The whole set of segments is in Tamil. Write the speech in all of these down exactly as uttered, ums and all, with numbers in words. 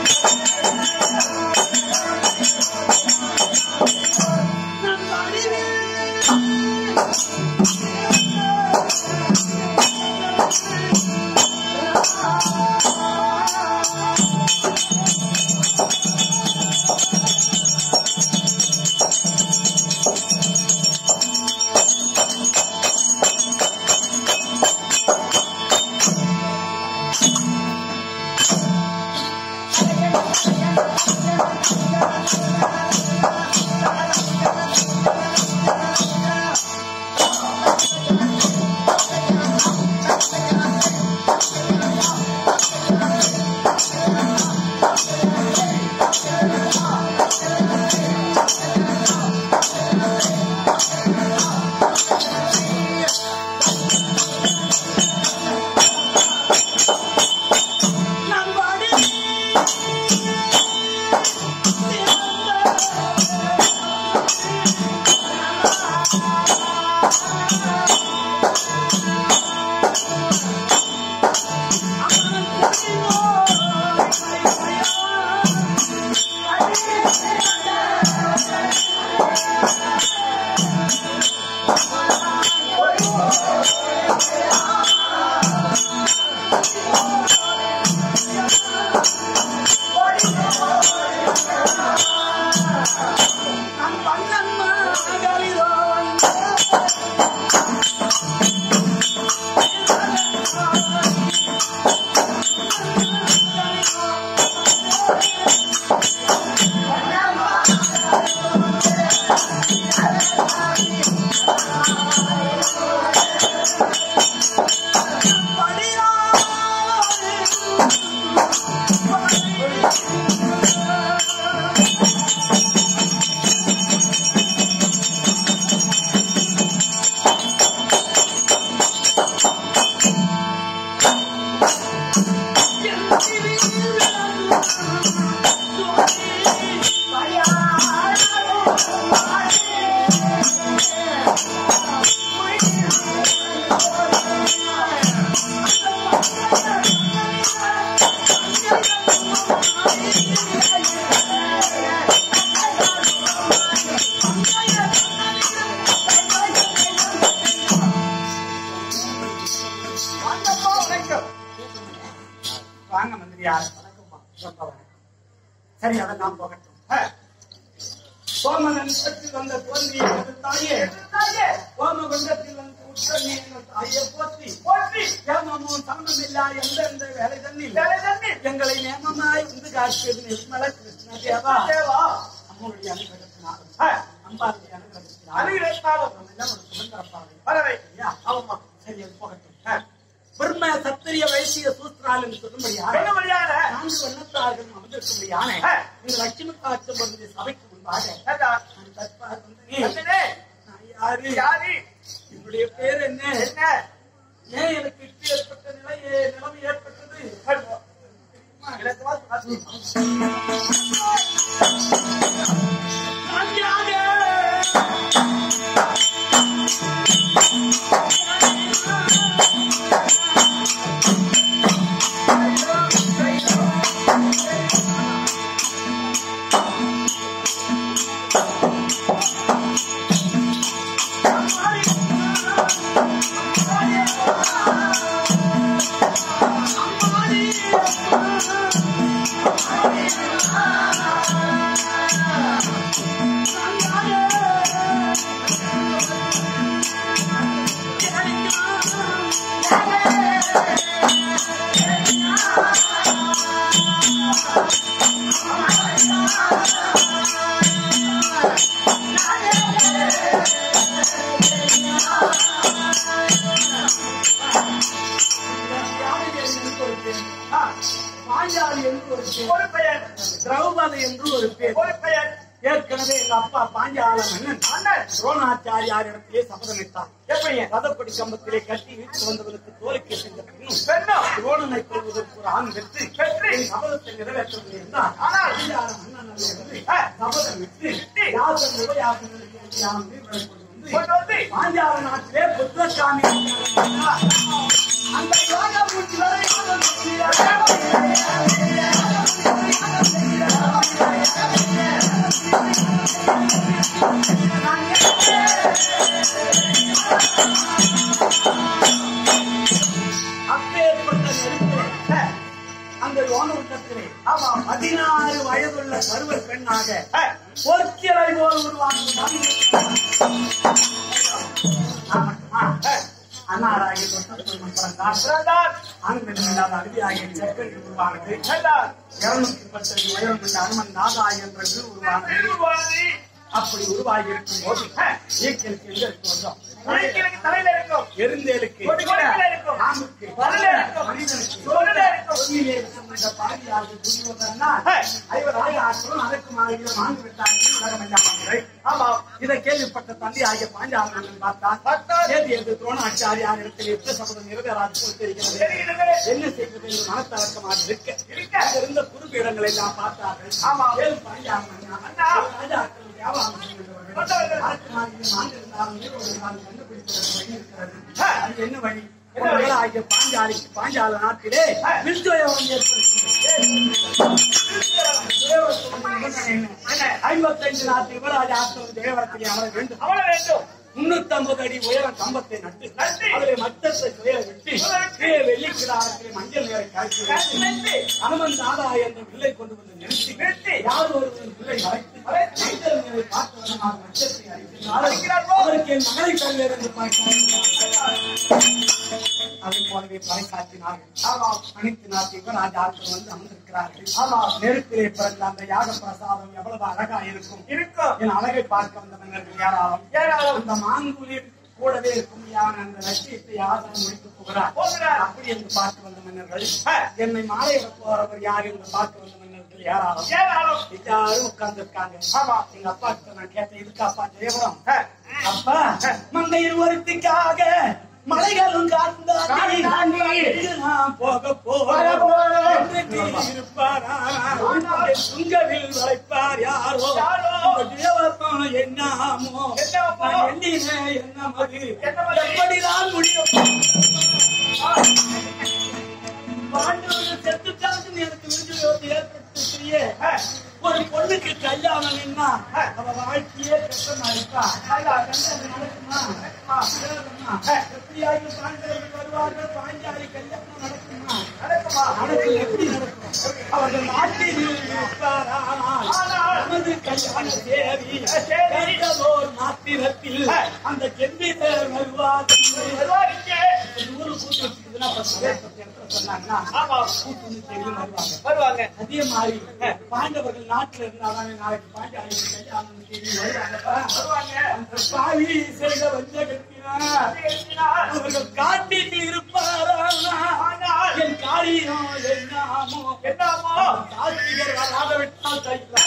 சரி அதெல்லாம் போகட்டும். சோமனன் வந்த தோல்வியை தாயே கோமகுண்டத்தில் வந்து உத்தரவி தாயை போற்றி போற்றி ஏமமும் சமமில்லா எந்தெந்த வேலை தண்ணில் வேலை தண்ணில் எங்களை நேமமாய் வந்து காட்சியது நிர்மல கிருஷ்ண தேவா தேவா அம்மனுடைய அனுகிரகத்தினாலும் அம்பாளுடைய அனுகிரகத்தினாலும் அனுகிரகத்தாலும் நம்ம எல்லாம் ஒரு சுதந்திரப்பாவை பரவை ஆமா சரி அது போகட்டும். பிரம்ம சத்திரிய வைசிய சூத்திராலும் சொல்லும்படியான நான்கு வண்ணத்தார்கள் அமர்ந்திருக்கும்படியான இந்த லட்சுமி காட்சி பொருந்திய சபைக்கு முன்பாக யாரு யாரு என்னுடைய பேர் என்ன என்ன ஏன் எனக்கு இட்டு ஏற்பட்ட நிலை நிலைமை ஏற்பட்டது திரௌபதி என்று ஒரு பேர் ஒரு பெயர். ஏற்கனவே எங்க அப்பா பாஞ்சால மன்னன் துரோணாச்சாரியாரிடத்திலே சபதமிட்டார். எப்படி ரதப்படி கம்பத்திலே கட்டி வீட்டு வந்தவனுக்கு தோலுக்கு சென்ற பெண்ணும் துரோணனை கொள்வதற்கு ஒரு ஆண் பெற்று பெற்று சபதத்தை நிறைவேற்றவில்லை என்றால் பாஞ்சால மன்னன் சபதம் விட்டு யாசன் உபயாசன் பாஞ்சால நாட்டிலே புத்தசாமி அந்த யோக மூர்த்தி காலத்திலே பதினாறு வயதுள்ள பருவ பெண்ணாக பொற்சிலை போல் உருவாக்கும் அன்னாராகிய ஆண்கள் இல்லாத அருவியாகிய செக்கல் உருவானது. இருநூத்தி பத்து உயரம் கொண்ட அனுமன் நாதா என்ற உருவானது. அப்படி உருவாகி இருக்கும் போது ஈக்கலுக்கு எங்க இருக்கும்? தலையில இருக்கும். எருந்தேலுக்கு பாம்புக்கு பாதியாக புரிவதா ஐவராக ஆற்றலும் அதற்கு மாதிரி வாங்கி விட்டார்கள். ஆமா, இதை கேள்விப்பட்ட தந்தை ஆகிய பாஞ்சாலங்கள் பார்த்தார். ஏது ஏது துரோணாச்சாரியார் இடத்தில் யுத்த சபதம் நிறைவேறாது இருக்கிறது. என்ன செய்வது என்று மனத்தவக்கமாக இருக்க இருந்த குறுப்பீடங்களை எல்லாம் பார்த்தார்கள். ஆமா, ஏழு பாஞ்சாலங்கள் ராஜாக்கள் என்ன வழி? பாஞ்சாலி பாஞ்சால நாட்டிலே ஐம்பத்தி ஐந்து நாட்டு யுவராஜ ஆற்றல் தேவரத்திலே அமர வேண்டும். அமர வேண்டும். முன்னூத்தி ஐம்பது அடி உயரம் கம்பத்தை நட்டு அதிலே மட்டத்தை சுய வெட்டி வெள்ளிக்கிடாரத்திலே மஞ்சள் நேரை காய்ச்சி அனுமன் தாதா என்ற வில்லை கொண்டு வந்து நிறுத்தி யார் ஒரு வில்லை வளைத்து மஞ்சள் நேரை பார்த்தவனமாக மச்சத்தை அழைக்கிறார். அவருக்கு என் மகளை தருவேன் என்று பார்க்கிறார். அதை போலவே பறைசாற்றினார்கள். அனைத்து நாட்டு யுவராஜ ஆற்றல் வந்து அமர்ந்திருக்கிறார்கள். நெருப்பிலே பிறந்த அந்த யாக பிரசாதம் எவ்வளவு அழகா இருக்கும் இருக்கும் என் அழகை பார்க்க வந்த மன்னர்கள் ஏராளம் ஏராளம். அந்த மாங்குளிர் கூடவே இருக்கும் அந்த லட்சியத்தை யாரும் முடித்து போகிறார். அப்படி என்று பார்க்க வந்த மன்னர்கள் என்னை மாலையிட போறவர் யார் என்று பார்க்க வந்த மன்னர்கள் ஏராளம் ஏராளம். எல்லாரும் உட்கார்ந்து இருக்காங்க. ஆமா, எங்க அப்பா கிட்ட நான் கேட்டேன், இதுக்கு அப்பா ஜெயபுரம் அப்பா மங்கையில் ஒருத்திக்காக மலைகளும் போக போயிருப்பாரா சுங்கவில் வளைப்பார் யாரோ என்னாமோ என்ன மது எப்படிதான் முடியும்? செத்து காலத்து எனக்கு விருது ஏற்படுத்தியே ஒரு பொண்ணுக்கு கல்யாணம் என்ன அவ வாழ்க்கையே கஷ்டமா இருக்கா? நடக்குமா? எப்படியாவது பாண்டவர்கள் வருவார்கள். பாஞ்சாலி கல்யாணம் நடக்குமா? நடக்குமா? நடக்கும். எப்படி நடக்கும்? அவர்கள் நாட்டில் நமது கல்யாண சேரி ஓர் மாத்திரத்தில் அந்த கெந்தி வருவார். நூறு கூட்டு வருவாங்க. அதே மாதிரி பாண்டவர்கள் நாட்டில் இருந்தாலும் நாளைக்கு பாண்டாளி பாவி செய்த வஞ்சகத்தினார் அவர்கள் காட்டில் இருப்பார். என் காரியம் என்னாமோ என்னாமோ கார்த்திகர் வராத விட்டால்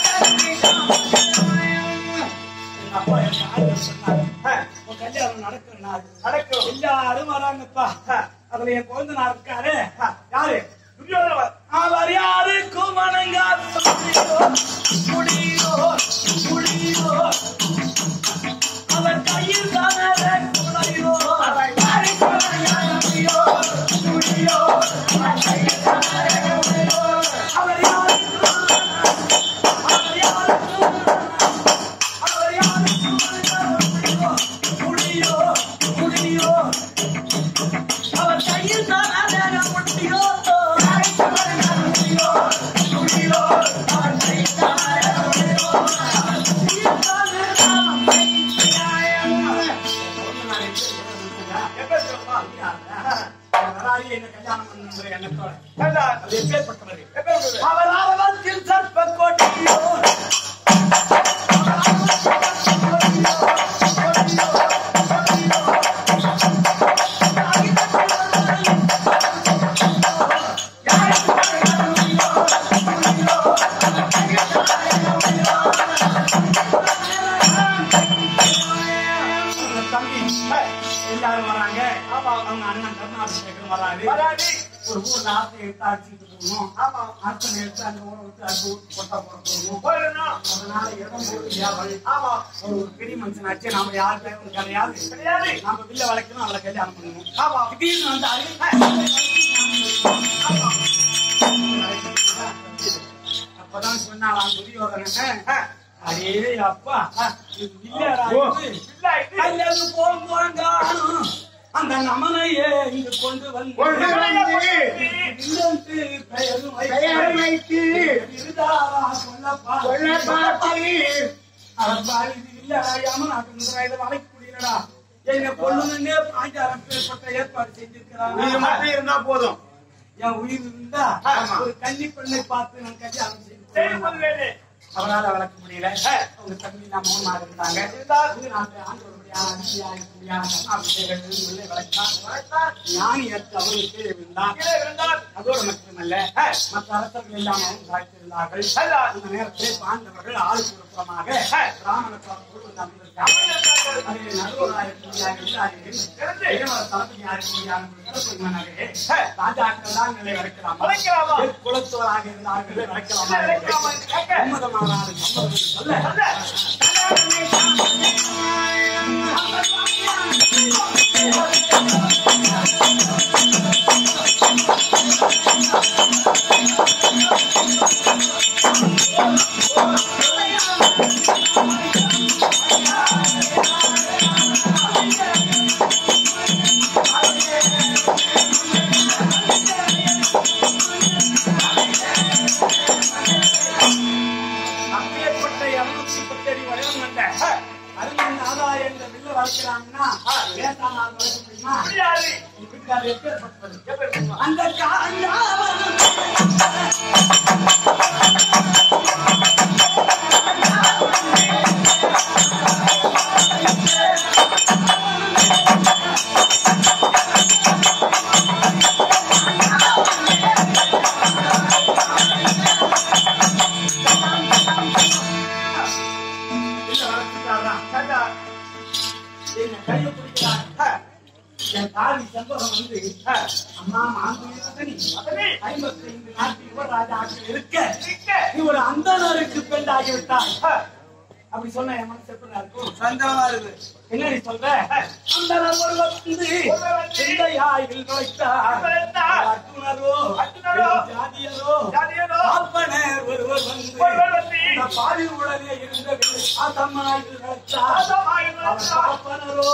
அப்பா என் சொன்னார் கல்யாணம் நடக்கிற நாள் நடக்கும். எல்லாரும் வராங்கப்பா. அதுல என் குழந்தை இருக்காரு. யாரு? அவர் யாருக்கும் வணங்காத முடியோ முடியோ அவர் கையில் குழையோ அவர் யாருக்கும் முடியோ முடியோ அவர் யாருக்கும் அவர் யாருக்கும் அவர் யாருக்கும் முடியோ முடியோ அவர் கையில் முடியோ அவராவத்தில் சர்ப்ப கோட்டியோ எல்லாரும் வராங்க. அவங்க அண்ணன் கருணாபிஷேகம் வராது. ஒரு ஊர்ல ஆசை எடுத்து அடிச்சுட்டு போகணும். ஆமா, ஆசனை எடுத்து அந்த ஊரை விட்டு அது கொட்டா போடணும். அதனால இடம் போடுது. ஆமா, ஒரு பெரிய மனுஷன் ஆச்சு. நாம யாரு கிடையாது கிடையாது. நாம வில்ல வளைக்கணும், அவளை கல்யாணம் பண்ணணும். ஆமா, திடீர்னு வந்தாரு. அப்பதான் சொன்னாலாம் துரியோதனன், அடே அப்பா கல்யாணம் போங்க அந்த நமனையே இங்கு கொண்டு வந்து பெயர் வைத்து வளைக்கூடியடா எங்க பொண்ணுன்னே பாஞ்சாரம் பேர்பட்ட ஏற்பாடு செஞ்சிருக்கிறாங்க. இருந்தா போதும். என் உயிர் இருந்தா ஒரு கன்னி பெண்ணை பார்த்து நான் கல்யாணம் செய்து அவரால் வளர்க்க முடியல. அவங்க தம்பி நான் மௌனமாக இருந்தாங்க. ஞானி ஏற்று அவருக்கு இருந்தான். அதோடு மட்டுமல்ல மற்ற அரசர்கள் இல்லாமல் சாய்த்திருந்தார்கள். அந்த நேரத்தில் பாண்டவர்கள் ஆள் குழப்பமாக பிராமணத்தோடு ராஜாக்கள் தான் நிலை வரைக்கலாம். குலத்தவராக இருந்தார்கள் வரைக்கலாம். அந்த என் தாலி செல்வம் வந்து அம்மா மாங்குடி ஐம்பத்தி ஐந்து நாட்டு யுவராஜாக்கள் இருக்க நீ ஒரு அந்தனருக்கு பெண்டாகிவிட்டாய் அப்படி சொன்ன என் மனசு எப்படி இருக்கும்? சந்தனமா இருக்கு. என்ன நீ சொல்ற? அந்தனர் ஒருவர் வந்து சிந்தையாயில் நுழைத்தார். அர்ஜுனரோ ஜாதியரோ அப்பனர் ஒருவர் வந்து பாதி உடனே இருந்தவில்லை ஆசமாயில் நுழைத்தார். அப்பனரோ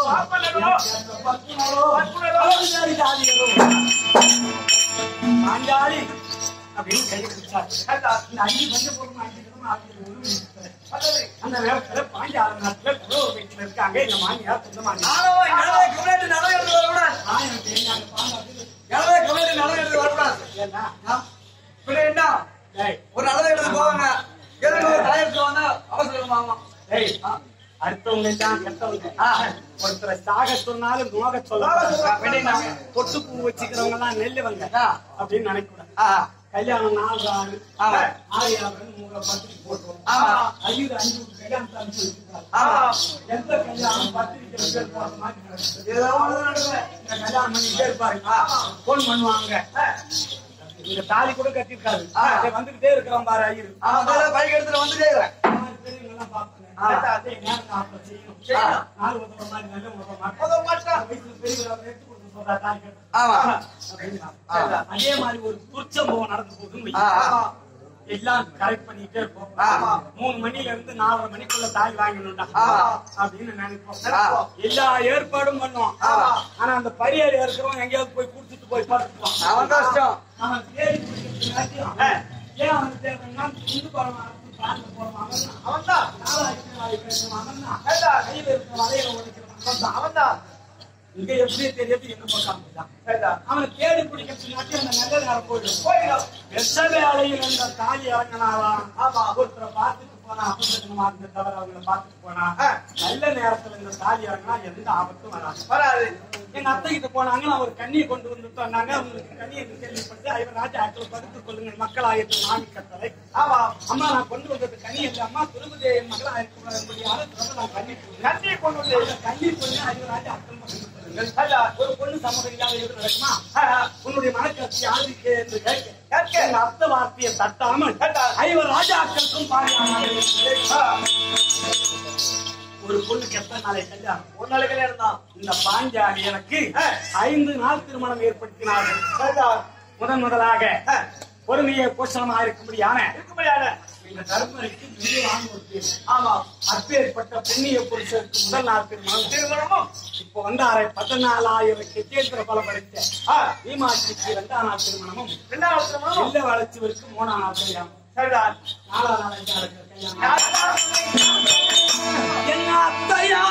பத்மனரோ ஜாதியரோ பாஞ்சாலி அப்படின்னு கை கொடுத்தார். இந்த அஞ்சு பஞ்ச பொருள் அந்த நேரத்துல பாஞ்சால நாட்டுல குலவ வீட்டுல இருக்காங்க. இந்த மாமியார் சொந்தமா ஒரு நல்ல இடத்துக்கு போவாங்க, அவசரமாமா அடுத்தவங்க எல்லாம் கெட்டவங்க. ஒருத்தரை சாக சொன்னாலும் நோக சொல்ல பொட்டு பூ வச்சுக்கிறவங்க எல்லாம் நெல்லுவங்க அப்படின்னு நினைக்கூடாது. கல்யாணம் நாலு ஆறு ஆறு மூணு பத்திரிக்கை போட்டுருவோம். ஐந்து அஞ்சு கல்யாணத்தை அனுப்பி வச்சிருக்காங்க. எந்த கல்யாணம் பத்திரிக்கை பேர் போற மாதிரி கல்யாணம் பண்ணிட்டே இருப்பாரு. போன் பண்ணுவாங்க. இந்த தாலி கூட கட்டிருக்காரு. வந்துகிட்டே இருக்கிறோம் பாரு ஐயர் பைக் எடுத்துட்டு வந்துட்டே இருக்கிறேன். பெரியவங்கெல்லாம் பாப்பாங்க. அதே நேரம் அப்ப செய்யணும். நாலு உதவ மாதிரி நல்ல உதவ மாட்டேன். பெரியவங்க எடுத்து கொடுத்து சொல்றா தாலி கட்டு. அதே மாதிரி ஒரு துர்ச்சம்பவம் நடந்து போகுது. எல்லாம் கரெக்ட் பண்ணிட்டே இருப்போம். மூணு மணில இருந்து நாலரை மணிக்குள்ள தாலி வாங்கணும்டா அப்படின்னு நினைப்போம். எல்லா ஏற்பாடும் பண்ணுவோம். ஆனா அந்த பரியர் இருக்கிறவங்க எங்கேயாவது போய் குடிச்சிட்டு போய் பார்த்துக்குவான். அவன் கஷ்டம். அவன் தேடி ஏன் அவன் தேவைன்னா இந்து படம் அவன் தான் கையில இருக்கிற வலையில உடைக்கிறவன் அவன் தான். இங்க எப்படி தெரியாது என்ன போட்டான். அவனை தேடி பிடிக்கிறதுனாட்டி அந்த நல்ல நேரம் போயிடும். போயிடும் வெட்ட வேலையில் அந்த தாலி இறங்கினாலாம். ஆமா ஒருத்தரை பார்த்துட்டு போனா அபசகனமா இருந்த தவிர அவங்களை பார்த்துட்டு போனா நல்ல நேரத்துல இந்த தாலி இறங்கினா எந்த ஆபத்தும் வராது வராது. எங்க அத்தை கிட்ட போனாங்க. நான் ஒரு கண்ணியை கொண்டு வந்துட்டு வந்தாங்க. அவங்களுக்கு கண்ணியை கேள்விப்பட்டு ஐவர் ராஜா ஆக்கள் படுத்துக் கொள்ளுங்கள் மக்கள் ஆயிரத்து நாமி கட்டளை. ஆமா அம்மா நான் கொண்டு வந்தது கண்ணி இல்லை அம்மா திருமதி மக்கள் ஆயிரத்து முடியாது நான் கண்ணி கண்ணியை கொண்டு வந்து கண்ணி பண்ணி ஐவர் ராஜா ஆக்கள் ஒரு பொண்ணு சம்மதம் இல்லாத எது நடக்குமா? உன்னுடைய மனக்கட்சி யாருக்கு என்று கேட்க அர்த்த வார்த்தையை தட்டாமல் ஐவர் ராஜாக்களுக்கும் ஒரு பொண்ணுக்கு எத்தனை நாளை கல்யாணம்? ஒரு நாளை கல்யாணம் தான். இந்த பாஞ்சாலி எனக்கு ஐந்து நாள் திருமணம் ஏற்படுத்தினார்கள். முதன் முதலாக பொறுமையை போஷணமாக இருக்கும்படியான இருக்கும்படியான இந்த இந்த தர்மருக்கு மிகவும் ஒரு பேர். ஆமா, அப்பேற்பட்ட பெண்ணிய புருஷருக்கு முதல் நாள் திருமணம் திருமணமும் இப்போ வந்தாரை பதினாலாயிரம் கெட்டேந்திர பல படித்த மீமாட்சிக்கு இரண்டாம் நாள் திருமணமும் இரண்டாம் திருமணம் இல்ல வளர்ச்சிவருக்கு மூணாம் நாள் கல்யாணம். சரிதான், நாலாம் நாள் அஞ்சாம் நாள் கல்யாணம். என்ன அத்தையா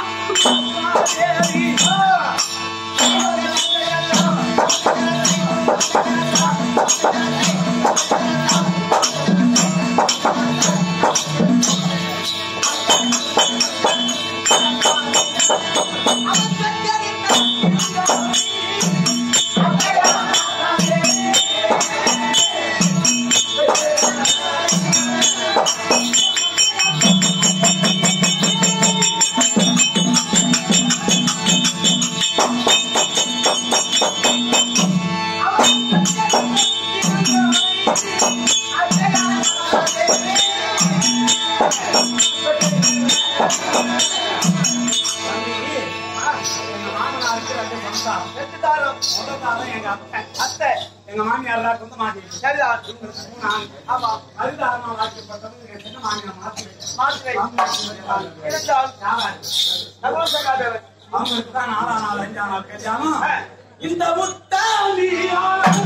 எங்க மாமியார் வந்து மாட்டிக்கிட்டு அதுதாரணம் வாக்கப்பட்டது எங்க மாமியார் மாற்றி அவங்களுக்கு தான் நாலாம் நாள் அஞ்சாம் நாள் கல்யாணம். இந்த முத்தாலியா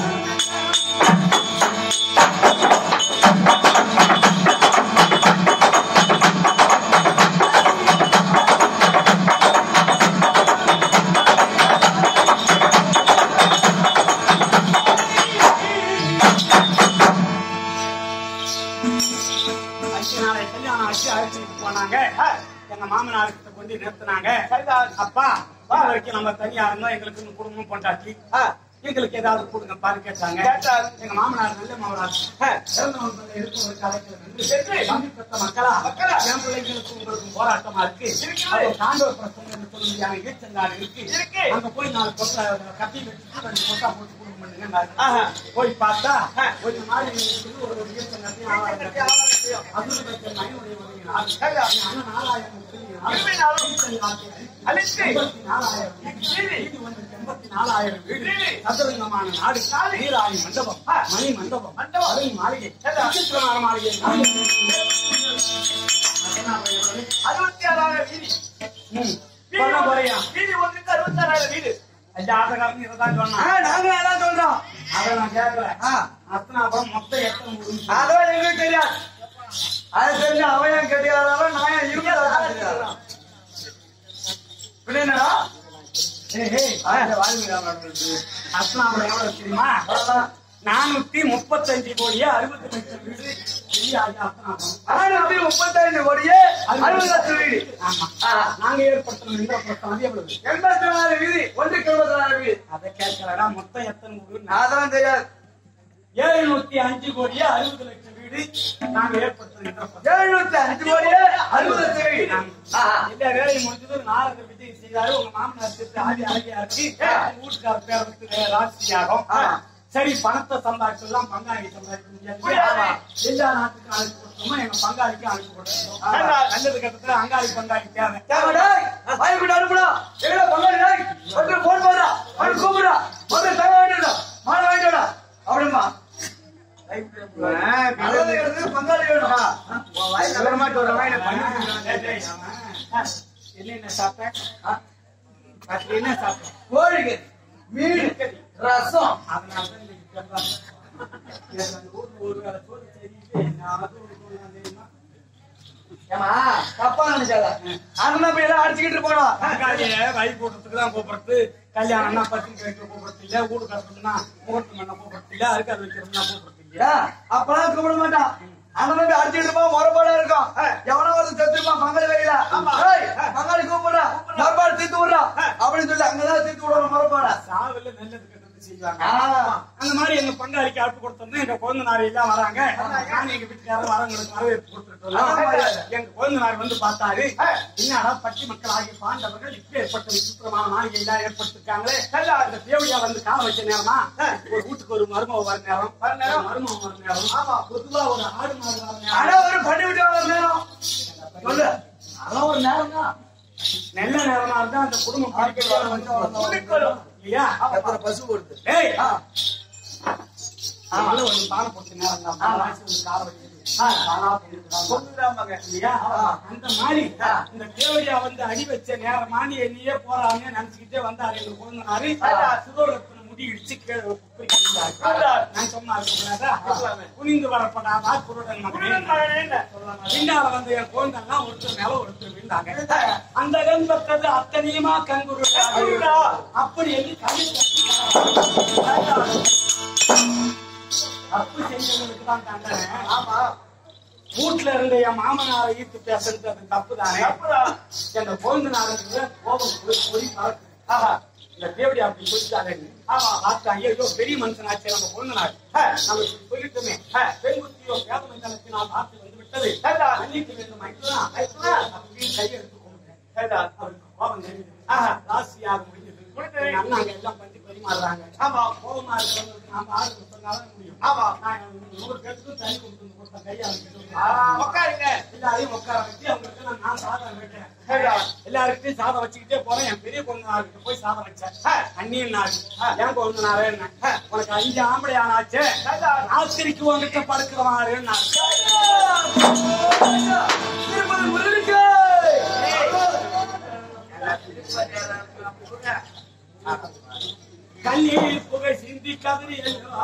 கல்யாணம் ஆச்சு அழைச்சிட்டு போனாங்க. எங்க மாமனார்கிட்ட கொண்டு நிறுத்தினாங்க. அப்பா வரைக்கும் நம்ம தனியா இருந்தோம், எங்களுக்கு குடும்பம் பொண்டாட்டி, எங்களுக்கு ஏதாவது கொடுங்க பாரு கேட்டாங்க. எங்க மாமனார் நல்ல மாமனார் இருக்கிற காலத்துல மக்களா மக்களா என் பிள்ளைங்களுக்கு உங்களுக்கும் போராட்டமா இருக்கு, தாண்டவர் பிரச்சனை சொல்லுங்க ஈச்சங்காடு இருக்கு, அங்க போய் நாலு கொட்டை கட்டி வச்சுட்டு ரெண்டு கொட்டா போட்டு குடும்பம் பண்ணுங்க. போய் பார்த்தா கொஞ்சம் நாள் ஒரு ஈச்சங்காட்டையும் நாலாயிரம் வீடு சதுரங்கமான நாடு நீராணி மண்டபம் மணி மண்டபம் அறை மாளிகை மாளிகை அறுபத்தி ஆறாயிரம் வீதி வீதி ஒன்றுக்கு அறுபத்தி ஆறாயிரம் வீடு. இதுதான் சொன்னா நாங்க அதான் சொல்றோம். அதை நான் கேட்கல. அத்தனாபுரம் மொத்தம் எத்தனை அதான் எங்களுக்கு தெரியாது. அதை தெரிஞ்சு அவன் கிடையாதான் நான் இருக்க என்னடா அஸ்லாமலை எவ்வளவு தெரியுமா? நானூத்தி முப்பத்தஞ்சு கோடியே அறுபத்தி லட்சம் வீடு. நானூத்தி முப்பத்தஞ்சு கோடியே அறுபது லட்சம் வீடு. ஆமா, நாங்க ஏற்படுத்தணும் இந்த பிரச்சனை எவ்வளவு? எண்பத்தி நாலு வீதி ஒன்றுக்கு எண்பத்தி நாலு வீடு. அதை கேட்கலடா மொத்தம் எத்தனை வீடு அதான் தெரியாது. எழுநூத்தி அஞ்சு கோடியே அறுபது லட்சம் வீடு நாங்க ஏற்படுத்தணும். எழுநூத்தி அஞ்சு கோடியே அறுபது லட்சம் வீடு. இந்த வேலையை முடிஞ்சது நாரத விஜய் செய்தாரு. உங்க மாமனார் திரு ஆதி ஆகியா இருக்கு, வீட்டுக்கார பேர் வந்து ராசியாகும். சரி, பணத்தை சம்பாதிச்செல்லாம் பங்காளி சம்பாதிக்க முடியாது. எல்லா நாட்டுக்கும் அழைப்பு கொடுத்தோமோ எங்க பங்காளிக்கும் அழைப்பு கொடுத்தோம். நல்லது கட்டத்துல அங்காளி பங்காளி தேவை அனுப்புடா எங்க பங்காளி போன் போடுறா அவன் கூப்பிடுறா முதல்ல தங்க வேண்டியடா மாலை வேண்டியடா அப்படிமா பங்காளி என்ன சாப்பிட்ட என்ன சாப்பிட்ட கோழிக்கு மீன் ரசம். அதனால தப்பா நினைச்சாத அடிச்சுக்கிட்டு போனோம். வை போடுறதுக்கு தான் கூப்பிடுறது, கல்யாணம்னா பத்திரிக்கை வைக்க கூப்பிடுறது இல்ல, வீடு கட்டுறதுன்னா முகூர்த்தம் பண்ண கூப்பிடுறது இல்ல, அறுக்காது வைக்கிறதுனா கூப்பிடுறது இல்லையா? அப்பெல்லாம் கூப்பிட மாட்டான். அந்த மாதிரி அடிச்சுட்டு இருப்போம், முறைப்பாடா இருக்கும். எவனோ ஒரு செத்துருப்பான் பங்காளி வகையில, பங்காளி கூப்பிடுறா முறைப்பாடு தீர்த்து விடுறா அப்படின்னு சொல்லி அங்கதான் தீர்த்து விடுற முறைப்பாடா சாவில நல்லது கெட்டது செய்வாங்க. அந்த மாதிரி எங்க பங்காளிக்கு அழைப்பு கொடுத்தோம்னா எங்க குழந்தைனார் எல்லாம் வராங்க. நாங்க எங்க வீட்டுக்காரர் வரவங்களுக்கு வரவேற்பு கொடுத்துருக்கோம். எங்க குழந்தைனார் வந்து பார்த்தாரு, என்னடா பட்டி மக்கள் ஆகிய பாண்டவர்கள் இப்ப ஏற்பட்ட விசித்திரமான மாளிகை எல்லாம் ஏற்படுத்திருக்காங்களே, இந்த தேவடியா வந்து கால வச்ச நேரமா ஒரு வீட்டுக்கு ஒரு மருமக வர நேரம் மருமக வர நேரம். ஆமா, பொதுவா ஒரு ஆடு மாடு வர நேரம், ஒரு பட்டி விட்டு வர நேரம் சொல்லு, அதான் ஒரு நேரம் தான். நல்ல நேரமா இருந்தா அந்த குடும்பம் இல்லையா? பசு கொடுத்து ஒரு பானை போட்டு நேரம் தான் கால வச்சு பொண்ணுதாங்க இல்லையா? அந்த மாதிரி இந்த தேவடியா வந்து அடி வச்ச நேரம் மாணி என்னையே போறாங்க நினைச்சுக்கிட்டே வந்தாரு எங்க கொழுந்தனாரு. சுதோலத்துல முடி இடிச்சு கீழே நான் சொன்னா குனிந்து வரப்படாதா குருடன் மகனே. பின்னால வந்து என் குழந்தைலாம் ஒருத்தர் மேல ஒருத்தர் விழுந்தாங்க. அந்த கண்பத்தது அத்தனையுமா கங்குரு அப்படி என்று தப்பு செஞ்சவங்களுக்கு தான் தண்டனை. ஆமா, வீட்டுல இருந்த என் மாமனாரை ஈர்த்து பேசுறது அது தப்பு தானே. என் குழந்தைனாருக்கு கோபம் போய் பறக்கு. ஆஹா, இந்த தேவடி அப்படி சொல்லிட்டாரு. ஆமா, ஐயோ பெரிய மனுஷனாச்சு நம்ம குழந்தைனாரு. நம்ம சொல்லிட்டோமே பெண் புத்தியோ பேத மனிதனுக்கு நான் பார்த்து வந்து விட்டது மன்னிக்க வேண்டும். அப்படின்னு கையெடுத்து கொண்டேன். அவருக்கு கோபம் ராசியாக முடிஞ்சது. அண்ணாங்க எல்லாம் பத்தி பரிமாறுறாங்க. ஆமா, கோபமா இருக்கிறவங்களுக்கு நாம ஆறு சொன்னாலும் முடியும். ஆமா, நான் நூறு பேருக்கு தனி கொடுத்து கொடுத்த கையாளுங்க உட்காருங்க. எல்லாரையும் உட்கார வச்சு அவங்களுக்கு நான் நான் சாதம் வைக்கிறேன். எல்லாருக்கிட்டையும் சாதம் வச்சுக்கிட்டே போறேன். என் பெரிய பொண்ணுனார்கிட்ட போய் சாதம் வச்சேன். அண்ணியன் நாள் ஏன் பொண்ணுனாரு என்ன உனக்கு அஞ்சு ஆம்பளை ஆனாச்சு ராத்திரிக்கு உங்ககிட்ட படுக்கிறவாரு கண்ணீர் புகை சிந்தி கதறி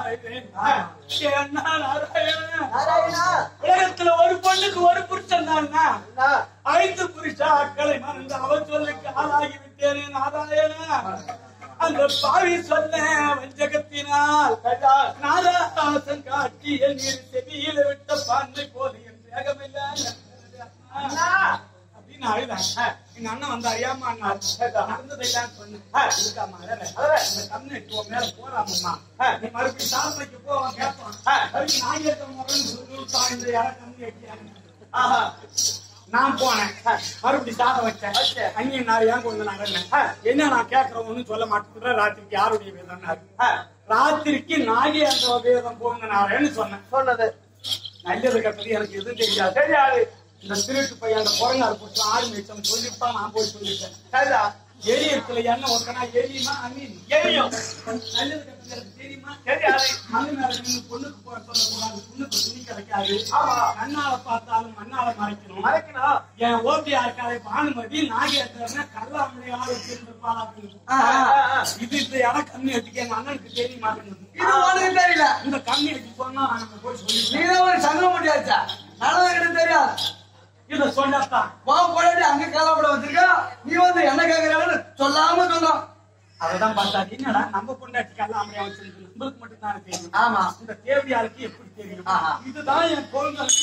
உலகத்துல ஒரு பொண்ணுக்கு ஒரு புருஷன் தான். ஐந்து புருஷாக்களை மறந்து அவன் சொல்லுக்கு ஆளாகி விட்டேனே நாராயண. அந்த பாவி சொன்ன வஞ்சகத்தினால் நாராசன் காட்சி என் செவியில விட்ட பான்மை போது என் வேகமில்லை அப்படின்னு அழுதான். எங்க அண்ணன் வந்து அறியாம நடந்ததெல்லாம் சொன்னேன். இருக்காமா இந்த கம்யூனிட்டி மேல போறாமம்மா நீ மறுபடியும் சாதனைக்கு போவான் கேட்பான். அதுக்கு நான் கேட்க முறைன்னு சொல்லிட்டா இந்த இடம் கம்யூனிட்டி. நான் போனேன், மறுபடியும் சாதம் வச்சேன். அங்கேயும் நான் ஏன் கொண்டு நான் என்ன நான் கேட்கறவன்னு சொல்ல மாட்டேன். ராத்திரிக்கு யாருடைய வேதம்? ராத்திரிக்கு நாகி அந்த வேதம் போங்கன்னு சொன்னேன். சொன்னது நல்லது கட்டது எனக்கு எதுவும் தெரியாது. தெரியாது. இந்த திருட்டு பையன் அந்த குரங்காரு போட்டு ஆறு நிமிஷம் சொல்லிவிட்டான். நான் போய் சொல்லிட்டேன். எலி இருக்குல்ல என்ன ஒருக்கனா எலியுமா அமீன் எலியும் நல்லது கட்டது எனக்கு தெரியுமா? தெரியாது. மண்ணு மேல நின்று பொண்ணுக்கு போட சொல்லக்கூடாது. பொண்ணுக்கு துணி கிடைக்காது. கண்ணால பார்த்தாலும் மண்ணால மறைக்கணும் மறைக்கணும். என் ஓபியா இருக்காது பானுமதி நாகேந்திரன கல்லாமலையா வச்சிருப்பாளா இது இந்த இடம் கம்யூனிட்டிக்கு எங்க அண்ணனுக்கு தெரிய மாட்டேங்குது. இது உனக்கு தெரியல. இந்த கம்யூனிட்டி சொன்னா நம்ம போய் சொல்லி நீ ஒரு சங்கம் முடியாச்சா நல்லது தெரியாது. இத சொன்னதான் போயிட்டு அங்க காலப்பட வச்சிருக்க. நீ வந்து என்ன கேக்குறான்னு சொல்லாம சொன்னோம். அததான் பார்த்தா என்னடா நம்ம பொண்டாட்டி கல்லாமலையா வச்சிருக்கு நம்மளுக்கு மட்டும் தானே தெரியும். ஆமா, இந்த தேவடியாருக்கு எப்படி தெரியும்? இதுதான் என் குழந்தைக்கு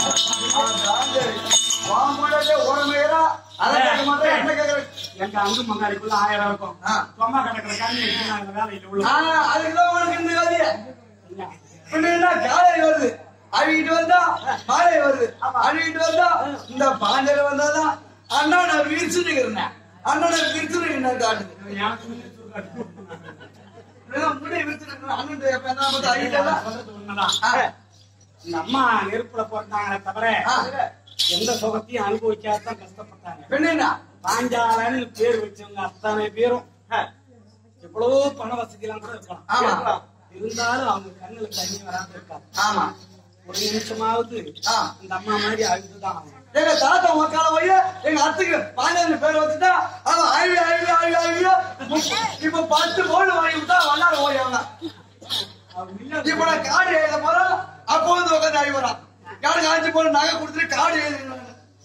எங்க அங்கு மங்காளிக்குள்ள ஆயிரம் இருக்கும். சும்மா கிடக்குற கண்ணு வேலையில உள்ள அதுக்குதான் உனக்கு இந்த வேலையா காலை வருது அழிட்டு வந்தா மாலை வருது. அழிட்டு வந்தா இந்த பாண்டல வந்தாதான் அண்ணா நான் விரிச்சுட்டு இருக்கிறேன். அண்ணா நான் விரிச்சுட்டு இருக்கிறேன் காட்டுது. முடி விரிச்சுட்டு இந்த அம்மா நெருப்புல போட்டாங்களே தவிர எந்த சுகத்தையும் அனுபவிக்காதான் கஷ்டப்பட்டாங்க. பெண்ணா பாஞ்சாலன்னு பேர் வச்சவங்க அத்தனை பேரும் எவ்வளவோ பண வசதி எல்லாம் கூட இருக்கலாம். இருந்தாலும் அவங்க கண்ணுல தண்ணி வராம இருக்காது. ஆமா, ஒரு நிமிஷமாவது இந்த அம்மா மாதிரி அழுதுதான். எங்க தாத்தா மக்கால போய் எங்க அத்துக்கு பாண்டியன் பேர் வச்சுட்டா அவன் அழுவி அழுவி அழுவி அழுவியோ இப்ப பத்து கோடு வாங்கி விட்டா வல்லார போய் அவங்க இப்ப நான் காடு எழுத போறோம். அப்போ வந்து உட்காந்து அழி போறான். காடு காய்ச்சி போற நகை கொடுத்துட்டு காடு எழுதுனா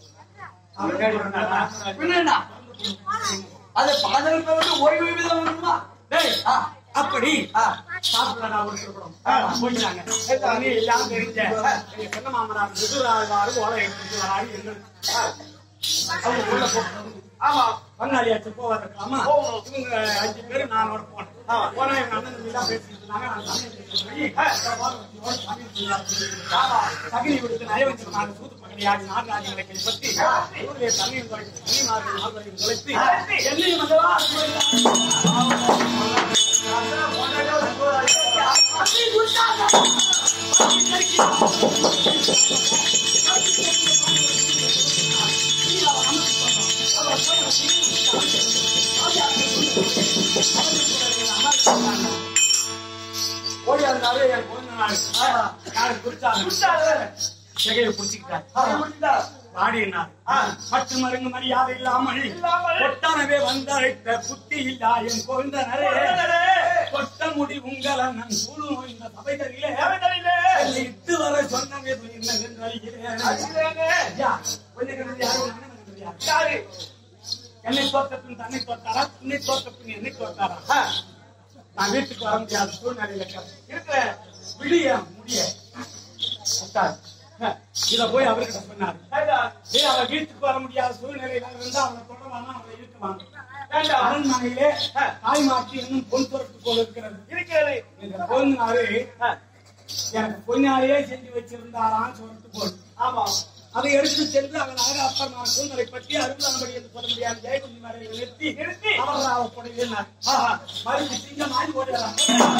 அது பாண்டியன் பேர் வந்து ஓய்வு விதம் வருமா? அப்படி சாப்பிடலாம் போயிட்டாங்க. எல்லாம் தெரிஞ்ச சொன்ன மாமனார் முதுராறு ஓலை எடுத்துட்டு வராரு. அவங்க உள்ள போகணும். ஆமா, பங்காளியாச்சு போவாருக்கலாமா? இவங்க அஞ்சு பேரு நானோட போனேன். போனா எங்க அண்ணன் எல்லாம் பேசிட்டு இருந்தாங்க. தகுதி கொடுத்து நயவஞ்சமாக சூத்து பகடியாடி நாகராஜங்களை கைப்பற்றி தண்ணியும் தொலைத்து தனிமார்கள் நால்வரையும் தொலைத்து என்னையும் ஓடியாருந்தாலே என் குழந்தை நாள் யாரு குறிச்சாங்க சிகையை பிடிச்சிக்கிட்டார் வாடினார். பட்டு மருங்கு மரியாதை இல்லாமல் கொட்டனவே வந்தழைத்த புத்தி இல்லா என் கொண்டனரே கொட்ட முடி உங்கள் அண்ணன் குழு இந்த சபைகளிலே இட்டு வர சொன்னவே என்னவென்று அறிகிறேன். என்னை தோட்டத்தின் தன்னை தோட்டாரா உன்னை தோட்டத்தின் என்னை தோட்டாரா? நான் வீட்டுக்கு வர முடியாத சூழ்நிலையில இருக்கிறேன். விடிய முடிய இத போய் அவர்கிட்ட சொன்னாரு. அவன் வீட்டுக்கு வர முடியாத சூழ்நிலையில இருந்தா அவனை தொடர்வானா அவனை இருக்குவாங்க. அரண்மனையிலே தாய் மாற்றி இன்னும் பொன் பொருட்டு போல இருக்கிறது இருக்கிறது. இந்த பொண்ணாரு எனக்கு பொன்னாலேயே செஞ்சு வச்சிருந்தாரான்னு சொல்லிட்டு போல். ஆமா, அதை எடுத்து சென்று அவனாக அப்பறமான சூழ்நிலை பற்றி அருந்தானபடி என்று சொல்ல முடியாது. ஜெயகுந்தி மறையை நிறுத்தி நிறுத்தி அவர் அவ கொடையினார். மறுபடி சிங்கம் ஆடி ஓடுறான்.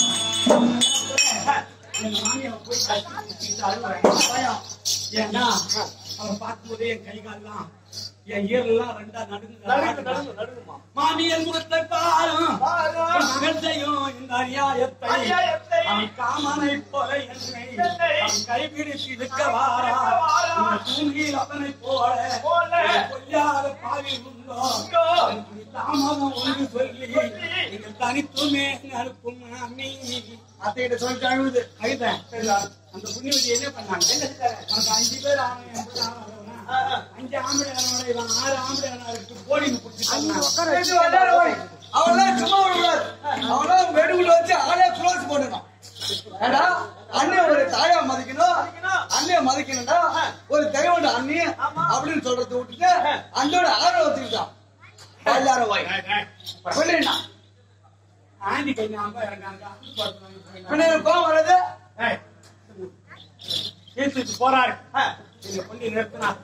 என் மாமியை போய் கட்டி அழுவாங்க. ஏன்னா அவன் பார்க்கும்போதே என் கை கால்லாம் என் ஈரெல்லாம் ரெண்டா நடுங்கு நடுங்குமா. மாமியன் முகத்தை பாரும் மகத்தையும் இந்த அநியாயத்தை அவன் காமனை போல என்னை அவன் கைபிடித்து இருக்க வாரா. தூங்கில் அவனை போல கொல்லாத பாவி உண்டோ தாமதம் ஒன்று சொல்லி நீங்கள் தனித்துமே அனுப்பும் மாமி அத்தைகிட்ட சொல்லிட்டு அழுது அழுதேன். அந்த புண்ணியவதி என்ன பண்ணாங்க? உனக்கு அஞ்சு பேர் அஞ்சு ஆம்பளை ஆறு ஆம்பளை போடி அவெல்லாம் சும்மா விடுவாரு. அவெல்லாம் வெடுகுள்ள வச்சு ஆளே குளோஸ் போடணும். ஏடா அண்ணன் ஒரு தாயா மதிக்கணும், அண்ணைய மதிக்கணும்டா. ஒரு தெய்வம் அண்ணி அப்படின்னு சொல்றதை விட்டுட்டு அண்ணோட ஆர்வம் வச்சுக்கிட்டான். ஆண்டி கை கோவம் வர்றது ஏத்துட்டு போறாரு. நீங்க கொண்டு நிறுத்தினார்.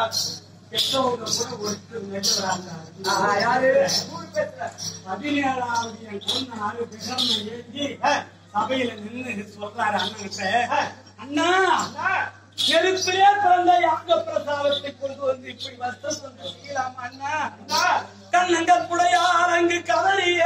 பதினேழாவது என் பொண்ணு பிறந்த ஏந்தி சபையில நின்று சொல்றாரு அண்ணன்கிட்ட, அண்ணா நெருப்பிலே பிறந்த யாக பிரசாதத்தை கொண்டு வந்து இப்படி வஸ்திரம் கொண்டு செய்யலாமா அண்ணா? கண்ணங்கப்புடையார் அங்கு கவலையே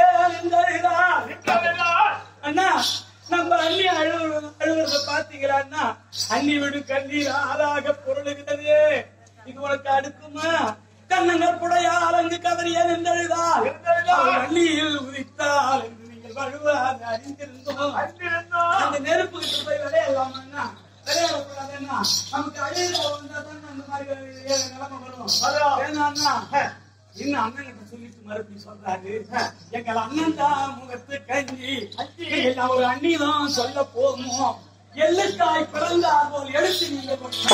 அண்ணா. நம்ம அண்ணி அழுவ அழுவத பாத்தீங்களா அண்ணா? அண்ணி விடு கண்ணீர் ஆறாக பொருளுகிறது. இது உனக்கு அடுக்குமா? கண்ணங்கப்புடையார் அங்கு கவலையே நின்றழுதால் அண்ணியில் உதித்தால் என்று நீங்கள் வழுவாது அறிந்திருந்தோம். அந்த நெருப்பு கிட்ட போய் விளையாடலாம் அண்ணா. விளையாடக்கூடாதுன்னா நமக்கு அழுத வந்தாதான் அந்த மாதிரி நிலைமை வரும். ஏன்னா இன்னும் அண்ணன் கிட்ட சொல்லிட்டு மறுபடியும் சொல்றாரு, எங்கள் அண்ணன் தான் முகத்து கஞ்சி ஒரு அண்ணிதான் சொல்ல போகுமோ எல்லுக்காய் பிறந்தார் போல் எடுத்து நீங்க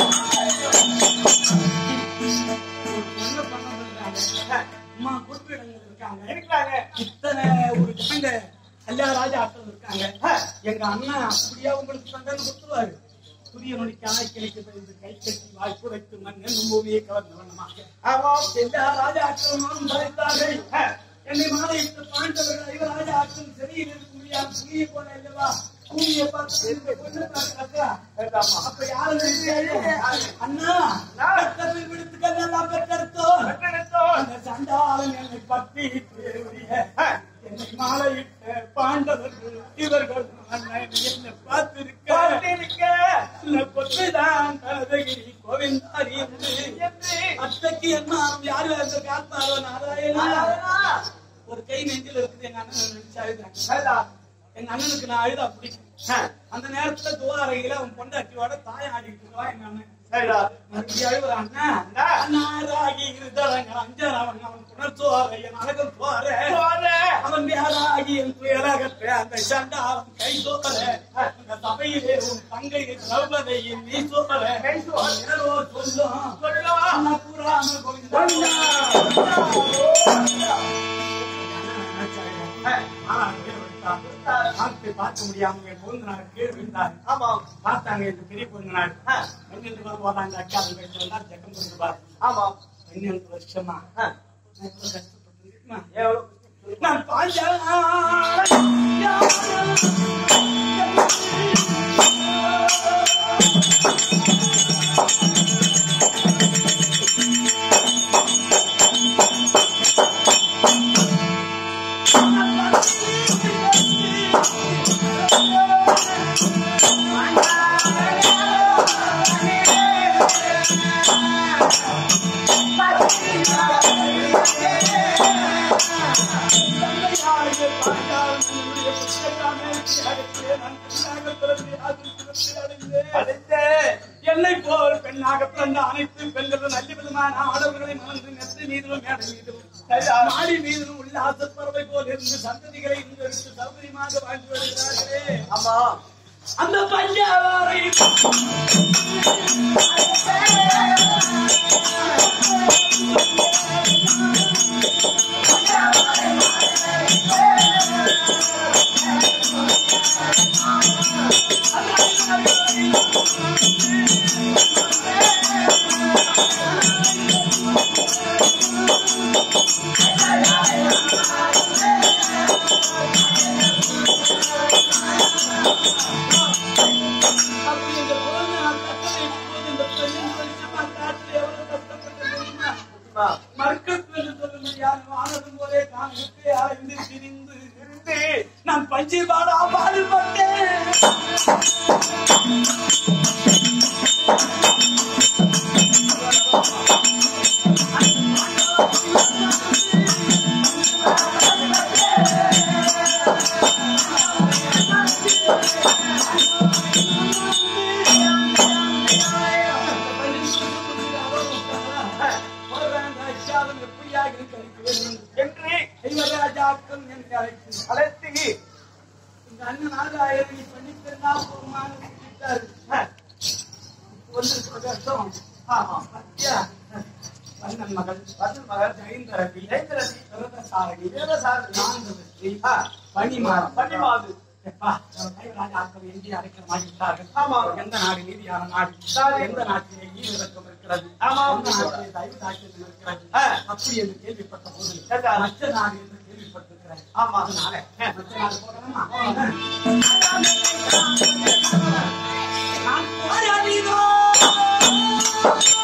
அம்மா குறிப்பிடங்கள் இருக்காங்க இருக்கிறாங்க. இத்தனை ஒரு ஜனங்க எல்லா ராஜா ஆட்கள் இருக்காங்க. எங்க அண்ணன் அப்படியே உங்களுக்கு தண்டனை கொடுத்துருவாரு. புதிய நொடிக்கான கிளைக்கு கை கட்டி வாய்ப்பு வைத்து மண் பூமியை கவர்ந்து வண்ணமாக எல்லா ராஜா ஆட்களும் தலைத்தார்கள். என்னை மாலையிட்டு பாண்டவர்கள் ஐவர் ராஜா ஆட்களும் சரியில் இருக்க முடியாது. புதிய போன இல்லவா பூமியை பார்த்து அப்ப யாரு அண்ணா விடுத்துக்கள் எல்லாம் பெற்றெடுத்தோம். அந்த சண்டாளன் என்னை பற்றி என்னை மாலையிட்ட பாண்டவர்கள் இவர்கள் என்னை பார்த்திருக்க கொத்துதான் கதகிரி கோவிந்தாரி என்று அத்தைக்கு என்ன யாரு காத்தாரோ நாராயணா ஒரு கை நெஞ்சில் இருக்குது. எங்க அண்ணன் நினைச்சு அழுதாங்க. எங்க அண்ணனுக்கு நான் அழுதா பிடிக்கும். அந்த நேரத்துல துவாரையில அவன் பொண்டாட்டியோட தாய ஆடிட்டு இருக்கா எங்க அண்ணன். மறுபடியும் அழுகுறான். அண்ணாராகி இருந்தவங்க அஞ்சர் அவன் அவன் புணர்த்துவார என் அழகம் போற அவன் யாராகி என் துயரகற்ற அந்த சண்டா அவன் கை சோற அந்த சபையிலே உன் தங்கை திரௌபதியின் நீ சோற சொல்லும் கூறாம பார்க்க முடியாம பொருந்தினாரு கீழே விழுந்தாரு. ஆமா பார்த்தாங்க இந்த பெரிய பொருந்தினாரு. பன்னெண்டு பேர் போறாங்க. அக்கா பேச்சு வந்தா ஜக்கம் கொடுத்துப்பாரு. ஆமா பன்னெண்டு வருஷமா கஷ்டப்பட்டு நான் பாஞ்சா என்னை போல் பெண்ணாக பிறந்த அனைத்து பெண்களும் நல்ல விதமான ஆடவர்களை மணந்து நெத்து மீதிலும் மேடை மீதிலும் மாடி மீதிலும் உள்ள ஆசப்பறவை போல் இருந்து சந்ததிகளை இங்கு சௌகரியமாக வாழ்ந்து வருகிறார்களே. ஆமா, அந்த பஞ்சாவாரை நான் பஞ்சு பாடா பாடுபட்டேன். அழைத்து இந்த அண்ணன் ஆயிரம் பண்ணித்தா கண்ணன் மகள் கண்ணன் மகள் ஜெயந்தரவி ஜெயந்தரவி சாரதி சாரதி பனிமாறு பனிமாது ராஜாக்கள் எங்கே அடைக்கிற மாதிரி விட்டார்கள். ஆமா, எந்த நாடு நீதியான நாடு, எந்த நாட்டிலே ஈவிரக்கம் இருக்கிறது, எந்த நாட்டிலே தயவு தாக்கியம் இருக்கிறது, அப்படி என்று கேள்விப்பட்ட போது மற்ற நாடு என்று கேள்விப்பட்டிருக்கிறது. ஆமா, அதனால மற்ற நாடு போகணுமா? நான் போராடினோம்